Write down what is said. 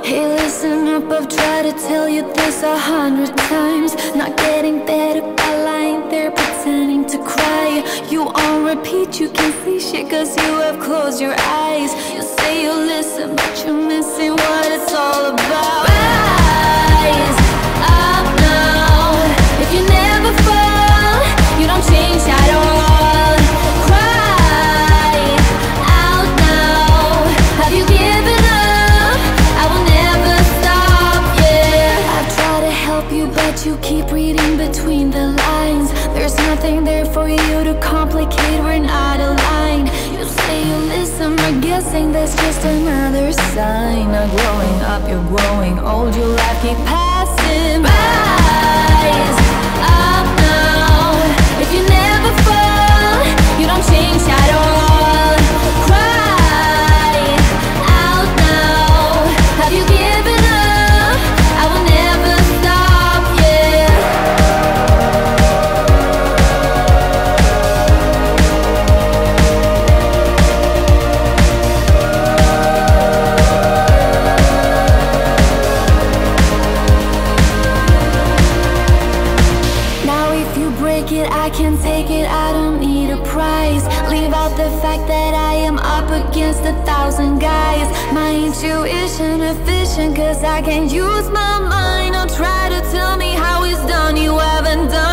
Hey, listen up, I've tried to tell you this 100 times. Not getting better by lying there pretending to cry. You on repeat, you can't see shit cause you have closed your eyes. You say you listen, but you're missing what it's all about. Rise up now. If you never fall, you don't change at all. Cry out now. Have you given up? I will never stop, yeah. I've tried to help you, but you keep reading between the lines. There's nothing there for you to complicate, we're not aligned. You say you listen, but guessing that's just another sign. Not growing up, you're growing old, your life keep passing by. Rise up now. If you never fall, you don't change at all. Cry out now. Have you given up? I will never stop, yeah. Now if you break it, I can take it, I don't need a prize. Leave out the fact that I am up against 1,000 guys. My intuition efficient cause I can use my mind. Don't try to tell me how it's done, you haven't done